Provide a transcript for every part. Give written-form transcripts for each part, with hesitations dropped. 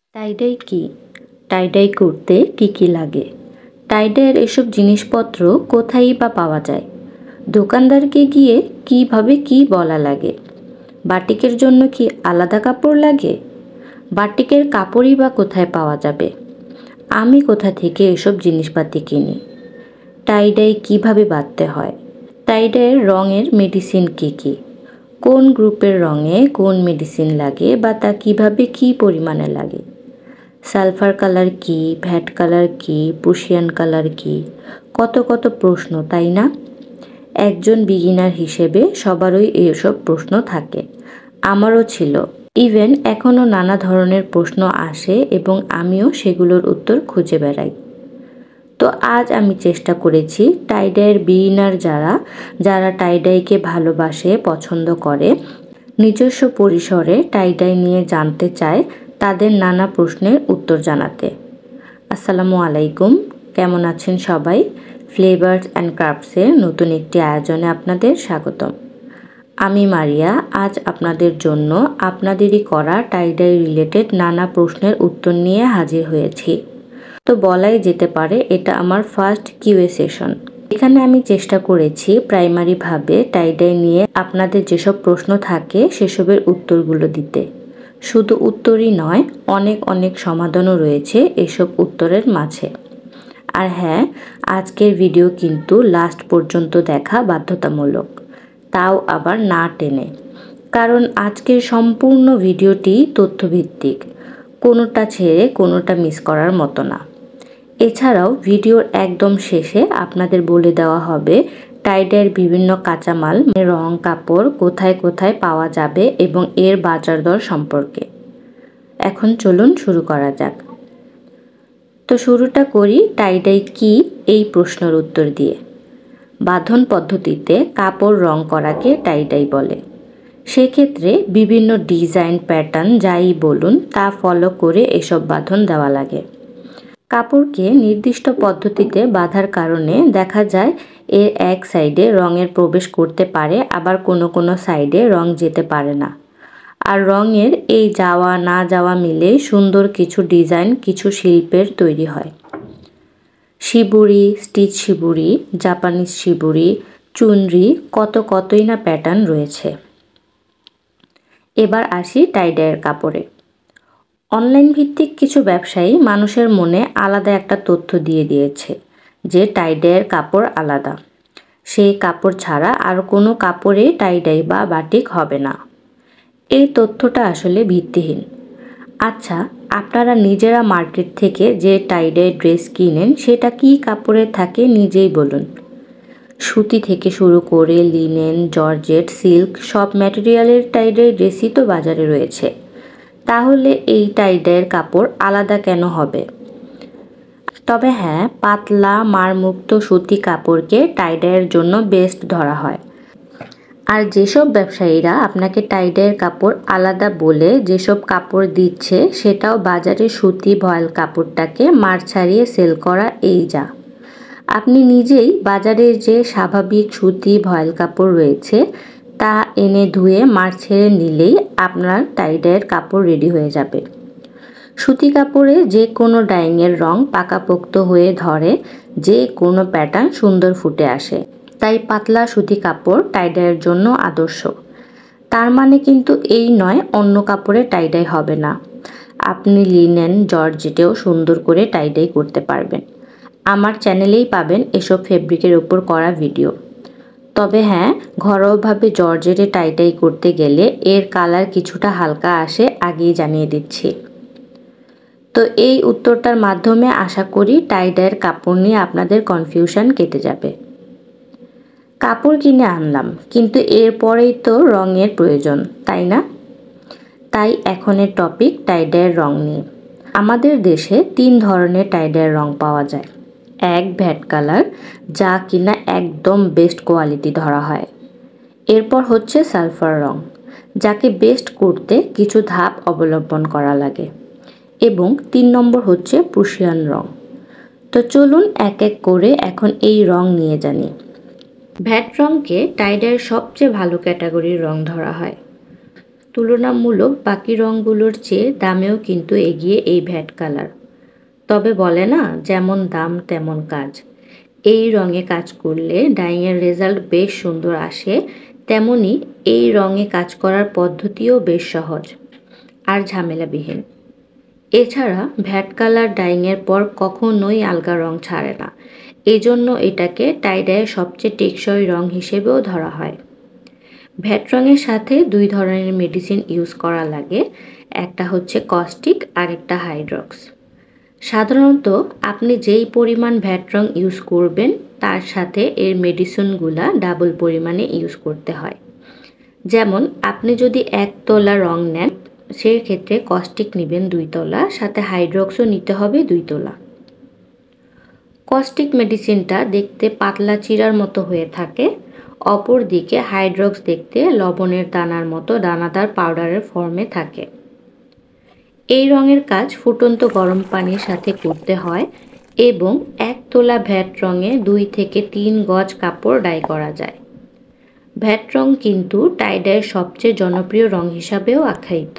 Tie-dye কি? Tie-dye করতে কি কি লাগে? টাইডাইয়ের এসব জিনিসপত্র কোথায়ই বা পাওয়া যায়? দোকানদারকে গিয়ে কিভাবে কি বলা লাগে? বাটিকের জন্য কি আলাদা কাপড় লাগে? বাটিকের কাপড়ই বা কোথায় পাওয়া যাবে? আমি কোথা থেকে এসব জিনিসপাতি কিনি? টাইডাই কিভাবে বাঁধতে হয়? টাইডাইয়ের রঙের মেডিসিন কি কি? কোন গ্রুপের রঙে কোন মেডিসিন লাগে বা তা কিভাবে কি পরিমাণে লাগে? সালফার কালার কি, ভ্যাট কালার কি, প্রুশিয়ান কালার কি, কত কত প্রশ্ন, তাই না? একজন বিগিনার হিসেবে সবারই এসব প্রশ্ন থাকে, আমারও ছিল। ইভেন এখনও নানা ধরনের প্রশ্ন আসে এবং আমিও সেগুলোর উত্তর খুঁজে বেড়াই। তো আজ আমি চেষ্টা করেছি টাইডাইয়ের বিগিনার যারা যারা টাইডাইকে ভালোবাসে, পছন্দ করে, নিজস্ব পরিসরে টাইডাই নিয়ে জানতে চায়, তাদের নানা প্রশ্নের উত্তর জানাতে। আসসালামু আলাইকুম, কেমন আছেন সবাই? ফ্লেভার্স অ্যান্ড ক্রাফটসের নতুন একটি আয়োজনে আপনাদের স্বাগতম। আমি মারিয়া। আজ আপনাদের জন্য আপনাদেরই করা টাইডাই রিলেটেড নানা প্রশ্নের উত্তর নিয়ে হাজির হয়েছি। তো বলাই যেতে পারে এটা আমার ফার্স্ট কিউএ সেশন। এখানে আমি চেষ্টা করেছি প্রাইমারিভাবে টাইডাই নিয়ে আপনাদের যেসব প্রশ্ন থাকে সেসবের উত্তরগুলো দিতে। শুধু উত্তরই নয়, অনেক অনেক সমাধানও রয়েছে এসব উত্তরের মাঝে। আর হ্যাঁ, আজকের ভিডিও কিন্তু লাস্ট পর্যন্ত দেখা বাধ্যতামূলক, তাও আবার না টেনে, কারণ আজকের সম্পূর্ণ ভিডিওটি তথ্যভিত্তিক, কোনোটা ছেড়ে কোনোটা মিস করার মতো না। এছাড়াও ভিডিওর একদম শেষে আপনাদের বলে দেওয়া হবে টাইডাইয়ের বিভিন্ন কাঁচামাল, রং, কাপড় কোথায় কোথায় পাওয়া যাবে এবং এর বাজার দর সম্পর্কে। এখন চলুন শুরু করা যাক। তো শুরুটা করি টাইডাই কি এই প্রশ্নের উত্তর দিয়ে। বাঁধন পদ্ধতিতে কাপড় রং করাকে টাইডাই বলে। সেক্ষেত্রে বিভিন্ন ডিজাইন, প্যাটার্ন যাই বলুন তা ফলো করে এসব বাঁধন দেওয়া লাগে। কাপড়কে নির্দিষ্ট পদ্ধতিতে বাঁধার কারণে দেখা যায় এর এক সাইডে রঙের প্রবেশ করতে পারে, আবার কোনো কোনো সাইডে রং যেতে পারে না। আর রঙের এই যাওয়া না যাওয়া মিলে সুন্দর কিছু ডিজাইন, কিছু শিল্পের তৈরি হয়। Shibori, stitch shibori, Japanese shibori, chunri, কতই না প্যাটার্ন রয়েছে। এবার আসি টাইডাইয়ের কাপড়ে। অনলাইন ভিত্তিক কিছু ব্যবসায়ী মানুষের মনে আলাদা একটা তথ্য দিয়ে দিয়েছে যে টাইডাইয়ের কাপড় আলাদা, সেই কাপড় ছাড়া আর কোনো কাপড়ে টাইডাই বা বাটিক হবে না। এই তথ্যটা আসলে ভিত্তিহীন। আচ্ছা, আপনারা নিজেরা মার্কেট থেকে যে টাইডাই ড্রেস কিনেন সেটা কী কাপড়ের থাকে নিজেই বলুন। সুতি থেকে শুরু করে লিনেন, জর্জেট, সিল্ক সব ম্যাটেরিয়ালের টাইডাই ড্রেসই তো বাজারে রয়েছে। তাহলে এই টাইডাইয়ের কাপড় আলাদা কেন হবে? তবে হ্যাঁ, পাতলা মারমুক্ত সুতি কাপড়কে টাইডাইয়ের জন্য বেস্ট ধরা হয়। আর যেসব ব্যবসায়ীরা আপনাকে টাইডাইয়ের কাপড় আলাদা বলে যেসব কাপড় দিচ্ছে সেটাও বাজারে সুতি ভয়েল কাপড়টাকে মার ছাড়িয়ে সেল করা, এই যা। আপনি নিজেই বাজারে যে স্বাভাবিক সুতি ভয়েল কাপড় রয়েছে তা এনে ধুয়ে মার ছেড়ে নিলেই আপনার টাইডাইয়ের কাপড় রেডি হয়ে যাবে। সুতি কাপড়ে যে কোনো ডাইংয়ের রং পাকাপোক্ত হয়ে ধরে, যে কোনো প্যাটার্ন সুন্দর ফুটে আসে। তাই পাতলা সুতি কাপড় টাইডাইয়ের জন্য আদর্শ। তার মানে কিন্তু এই নয় অন্য কাপড়ে টাইডাই হবে না। আপনি লিনেন, জর্জেটেও সুন্দর করে টাইডাই করতে পারবেন। আমার চ্যানেলেই পাবেন এসব ফেব্রিকের ওপর করা ভিডিও। তবে হ্যাঁ, ঘরোয়াভাবে জর্জেটে টাইডাই করতে গেলে এর কালার কিছুটা হালকা আসে, আগেই জানিয়ে দিচ্ছি। তো এই উত্তরটার মাধ্যমে আশা করি টাইডাইয়ের কাপড় নিয়ে আপনাদের কনফিউশন কেটে যাবে। কাপড় কিনে আনলাম, কিন্তু এরপরেই তো রঙের প্রয়োজন, তাই না? তাই এখনের টপিক টাইডাইয়ের রং নিয়ে। আমাদের দেশে 3 ধরনের টাইডাইয়ের রং পাওয়া যায়। এক, ভ্যাট কালার, যা কিনা একদম বেস্ট কোয়ালিটি ধরা হয়। এরপর হচ্ছে সালফার রং, যাকে বেস্ট করতে কিছু ধাপ অবলম্বন করা লাগে। এবং 3 নম্বর হচ্ছে প্রুশিয়ান রং। তো চলুন এক এক করে এখন এই রং নিয়ে জানি। ভ্যাট রংকে টাইডাইয়ের সবচেয়ে ভালো ক্যাটাগরির রং ধরা হয়। তুলনামূলক বাকি রঙগুলোর চেয়ে দামেও কিন্তু এগিয়ে এই ভ্যাট কালার। তবে বলে না, যেমন দাম তেমন কাজ। এই রঙে কাজ করলে ডাইংয়ের রেজাল্ট বেশ সুন্দর আসে। তেমনি এই রঙে কাজ করার পদ্ধতিও বেশ সহজ আর ঝামেলাবিহীন। এছাড়া ভ্যাট কালার ডাইংয়ের পর কখনোই আলগা রং ছাড়ে না। এজন্য এটাকে টাইডাইয়ের সবচেয়ে টেকসই রং হিসেবেও ধরা হয়। ভ্যাট রঙের সাথে দুই ধরনের মেডিসিন ইউজ করা লাগে, একটা হচ্ছে কস্টিক আর একটা হাইড্রক্স। সাধারণত আপনি যেই পরিমাণ ভ্যাট রং ইউজ করবেন তার সাথে এর মেডিসিনগুলা ডাবল পরিমাণে ইউজ করতে হয়। যেমন আপনি যদি 1 তোলা রং নেন, সেক্ষেত্রে কস্টিক নেবেন 2 তোলা, সাথে হাইড্রক্সও নিতে হবে 2 তোলা। কস্টিক মেডিসিনটা দেখতে পাতলা চিরার মতো হয়ে থাকে, অপরদিকে হাইড্রক্স দেখতে লবণের দানার মতো দানাদার পাউডারের ফর্মে থাকে। এই রঙের কাজ ফুটন্ত গরম পানির সাথে করতে হয় এবং 1 তোলা ভ্যাট রঙে 2 থেকে 3 গজ কাপড় ডাই করা যায়। ভ্যাট রং কিন্তু টাইডাইয়ের সবচেয়ে জনপ্রিয় রং হিসাবেও আখ্যায়িত।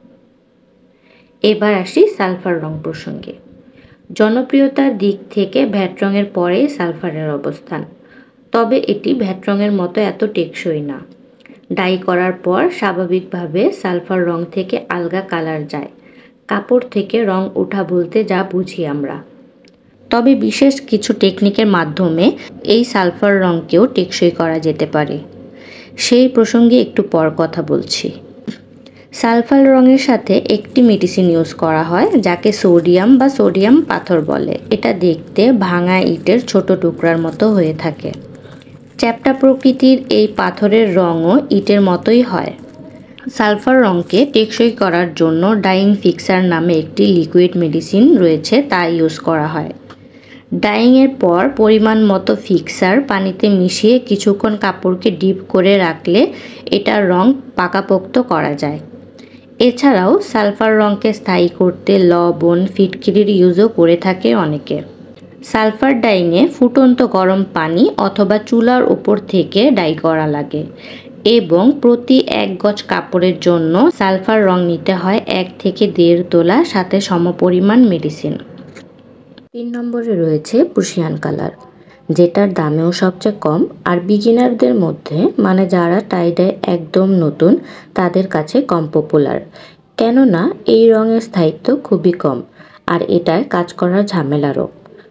এবার আসি সালফার রং প্রসঙ্গে। জনপ্রিয়তার দিক থেকে ভ্যাট রঙের পরেই সালফারের অবস্থান, তবে এটি ভ্যাট রঙের মতো এত টেকসই না। ডাই করার পর স্বাভাবিকভাবে সালফার রং থেকে আলগা কালার যায়, কাপড় থেকে রং ওঠা বলতে যা বুঝি আমরা। তবে বিশেষ কিছু টেকনিকের মাধ্যমে এই সালফার রংকেও টেকসই করা যেতে পারে। সেই প্রসঙ্গে একটু পর কথা বলছি। সালফার রঙের সাথে একটি মেডিসিন ইউজ করা হয় যাকে সোডিয়াম বা সোডিয়াম পাথর বলে। এটা দেখতে ভাঙা ইটের ছোট টুকরার মতো হয়ে থাকে। চ্যাপ্টা প্রকৃতির এই পাথরের রঙও ইটের মতোই হয়। সালফার রঙকে টেকসই করার জন্য ডাইং ফিক্সার নামে একটি লিকুইড মেডিসিন রয়েছে, তা ইউজ করা হয়। ডাইংয়ের পর পরিমাণ মতো ফিক্সার পানিতে মিশিয়ে কিছুক্ষণ কাপড়কে ডিপ করে রাখলে এটার রং পাকাপোক্ত করা যায়। এছাড়াও সালফার রঙকে স্থায়ী করতে লবণ, ফিটকিরির ইউজও করে থাকে অনেকে। সালফার ডাইংয়ে ফুটন্ত গরম পানি অথবা চুলার উপর থেকে ডাই করা লাগে এবং প্রতি 1 গজ কাপড়ের জন্য সালফার রং নিতে হয় 1 থেকে 1.5 তোলা, সাথে সমপরিমাণ মেডিসিন। 3 নম্বরে রয়েছে প্রুশিয়ান কালার, যেটার দামেও সবচেয়ে কম আর বিগিনারদের মধ্যে, মানে যারা টাইডাই একদম নতুন, তাদের কাছে কম পপুলার। কেননা এই রঙের স্থায়িত্ব খুবই কম আর এটায় কাজ করার ঝামেলারও।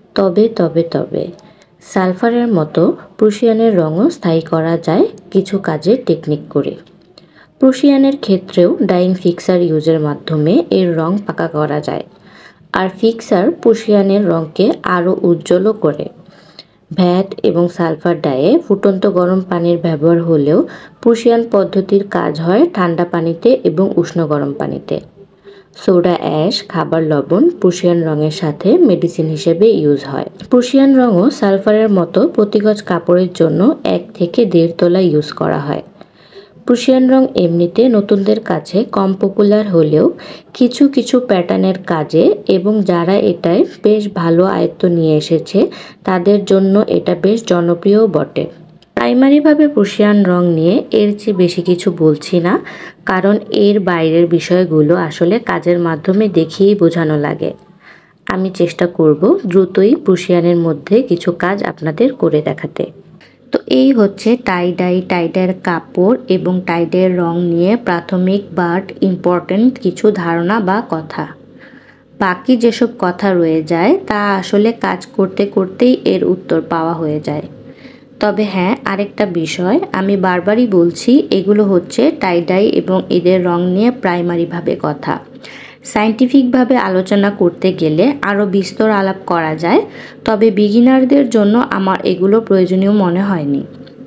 তবে সালফারের মতো প্রুশিয়ানের রঙও স্থায়ী করা যায় কিছু কাজের টেকনিক করে। প্রুশিয়ানের ক্ষেত্রেও ডাইং ফিক্সার ইউজের মাধ্যমে এর রং পাকা করা যায়, আর ফিক্সার প্রুশিয়ানের রঙকে আরও উজ্জ্বলও করে। ভ্যাট এবং সালফার ডাইয়ে ফুটন্ত গরম পানির ব্যবহার হলেও প্রুশিয়ান পদ্ধতির কাজ হয় ঠান্ডা পানিতে এবং উষ্ণ গরম পানিতে। সোডা অ্যাশ, খাবার লবণ প্রুশিয়ান রঙের সাথে মেডিসিন হিসেবে ইউজ হয়। প্রুশিয়ান রঙও সালফারের মতো প্রতি গজ কাপড়ের জন্য 1 থেকে 1.5 তোলা ইউজ করা হয়। প্রুশিয়ান রং এমনিতে নতুনদের কাছে কম পপুলার হলেও কিছু প্যাটার্নের কাজে এবং যারা এটায় বেশ ভালো আয়ত্ত নিয়ে এসেছে তাদের জন্য এটা বেশ জনপ্রিয়ও বটে। প্রাইমারিভাবে প্রুশিয়ান রং নিয়ে এর চেয়ে বেশি কিছু বলছি না, কারণ এর বাইরের বিষয়গুলো আসলে কাজের মাধ্যমে দেখিয়েই বোঝানো লাগে। আমি চেষ্টা করব দ্রুতই প্রুশিয়ানের মধ্যে কিছু কাজ আপনাদের করে দেখাতে। তো এই হচ্ছে টাইডাইয়ের কাপড় এবং টাইডাইয়ের রং নিয়ে প্রাথমিক বাট ইম্পর্ট্যান্ট কিছু ধারণা বা কথা। বাকি যেসব কথা রয়ে যায় তা আসলে কাজ করতে করতেই এর উত্তর পাওয়া হয়ে যায়। তবে হ্যাঁ, আরেকটা বিষয় আমি বারবারই বলছি, এগুলো হচ্ছে টাইডাই এবং এদের রং নিয়ে প্রাইমারিভাবে কথা। সায়েন্টিফিকভাবে আলোচনা করতে গেলে আরও বিস্তর আলাপ করা যায়, তবে বিগিনারদের জন্য আমার এগুলো প্রয়োজনীয় মনে হয়নি।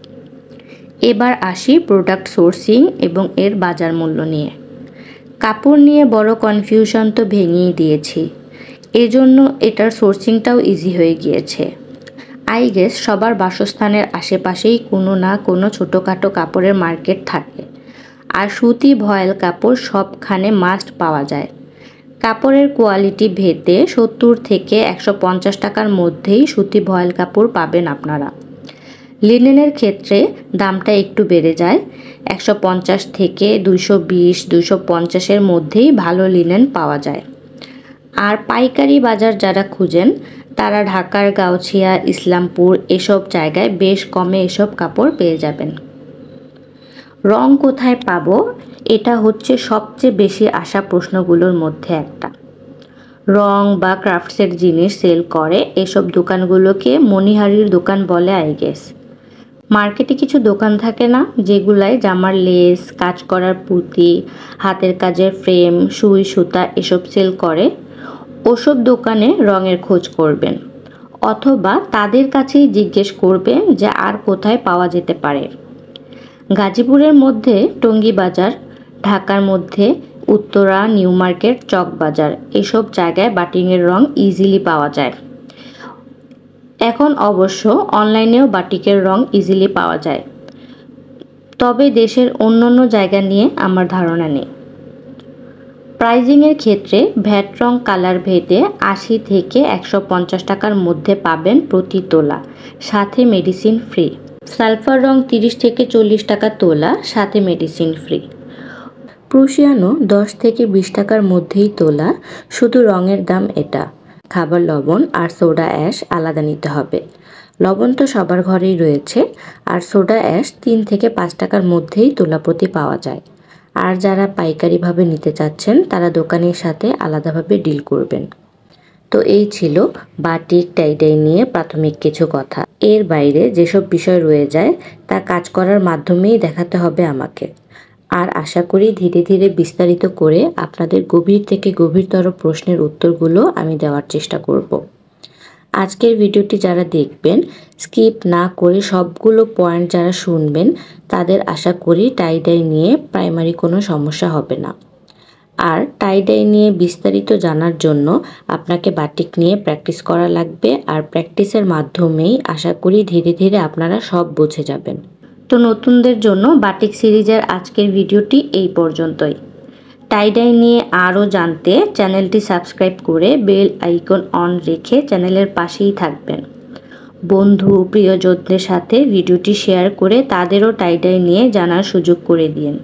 এবার আসি প্রোডাক্ট সোর্সিং এবং এর বাজার মূল্য নিয়ে। কাপড় নিয়ে বড় কনফিউশন তো ভেঙেই দিয়েছি, এজন্য এটার সোর্সিংটাও ইজি হয়ে গিয়েছে। আই গেস সবার বাসস্থানের আশেপাশেই কোনো না কোনো ছোটোখাটো কাপড়ের মার্কেট থাকে, আর সুতি ভয়েল কাপড় সবখানে মাস্ট পাওয়া যায়। কাপড়ের কোয়ালিটি ভেদে 70 থেকে 150 টাকার মধ্যেই সুতি ভয়েল কাপড় পাবেন আপনারা। লিনেনের ক্ষেত্রে দামটা একটু বেড়ে যায়, 150 থেকে 220, 250-এর মধ্যেই ভালো লিনেন পাওয়া যায়। আর পাইকারি বাজার যারা খুঁজেন তারা ঢাকার গাউছিয়া, ইসলামপুর এসব জায়গায় বেশ কমে এসব কাপড় পেয়ে যাবেন। রং কোথায় পাবো, এটা হচ্ছে সবচেয়ে বেশি আসা প্রশ্নগুলোর মধ্যে একটা। রং বা ক্রাফটসের জিনিস সেল করে এসব দোকানগুলোকে মণিহারির দোকান বলে আই গেস। মার্কেটে কিছু দোকান থাকে না, যেগুলায় জামার লেস, কাজ করার পুঁতি, হাতের কাজের ফ্রেম, সুই সুতা এসব সেল করে। ওসব দোকানে রঙের খোঁজ করবেন, অথবা তাদের কাছেই জিজ্ঞেস করবেন যে আর কোথায় পাওয়া যেতে পারে। গাজীপুরের মধ্যে টঙ্গী বাজার, ঢাকার মধ্যে উত্তরা, নিউ মার্কেট, চক বাজার এসব জায়গায় বাটিকের রং ইজিলি পাওয়া যায়। এখন অবশ্য অনলাইনেও বাটিকের রং ইজিলি পাওয়া যায়, তবে দেশের অন্যান্য জায়গা নিয়ে আমার ধারণা নেই। প্রাইজিংয়ের ক্ষেত্রে ভ্যাট রং কালার ভেদে 80 থেকে 150 টাকার মধ্যে পাবেন প্রতি তোলা, সাথে মেডিসিন ফ্রি। সালফার রং 30 থেকে 40 টাকা তোলা, সাথে মেডিসিন ফ্রি। প্রুশিয়ানো 10 থেকে 20 টাকার মধ্যেই তোলা, শুধু রঙের দাম এটা। খাবার লবণ আর সোডা অ্যাশ আলাদা নিতে হবে। লবণ তো সবার ঘরেই রয়েছে, আর সোডা অ্যাশ 3 থেকে 5 টাকার মধ্যেই তোলা প্রতি পাওয়া যায়। আর যারা পাইকারিভাবে নিতে চাচ্ছেন তারা দোকানের সাথে আলাদাভাবে ডিল করবেন। তো এই ছিল বাটিক টাইডাই নিয়ে প্রাথমিক কিছু কথা। এর বাইরে যেসব বিষয় রয়ে যায় তা কাজ করার মাধ্যমেই দেখাতে হবে আমাকে। আর আশা করি ধীরে ধীরে বিস্তারিত করে আপনাদের গভীর থেকে গভীরতর প্রশ্নের উত্তরগুলো আমি দেওয়ার চেষ্টা করব। আজকের ভিডিওটি যারা দেখবেন স্কিপ না করে সবগুলো পয়েন্ট যারা শুনবেন তাদের আশা করি টাইডাই নিয়ে প্রাইমারি কোনো সমস্যা হবে না। আর টাইডাই নিয়ে বিস্তারিত জানার জন্য আপনাকে বাটিক নিয়ে প্র্যাকটিস করা লাগবে, আর প্র্যাকটিসের মাধ্যমেই আশা করি ধীরে ধীরে আপনারা সব বুঝে যাবেন। তো নতুনদের জন্য বাটিক সিরিজের আজকের ভিডিওটি এই পর্যন্তই। টাইডাই নিয়ে আরও জানতে চ্যানেলটি সাবস্ক্রাইব করে বেল আইকন অন রেখে চ্যানেলের পাশেই থাকবেন। বন্ধু প্রিয়জনদের সাথে ভিডিওটি শেয়ার করে তাদেরও টাইডাই নিয়ে জানার সুযোগ করে দিন।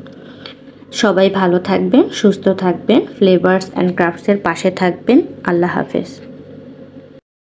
সবাই ভালো থাকবেন, সুস্থ থাকবেন, ফ্লেভার্স অ্যান্ড ক্রাফটসের পাশে থাকবেন। আল্লাহ হাফেজ।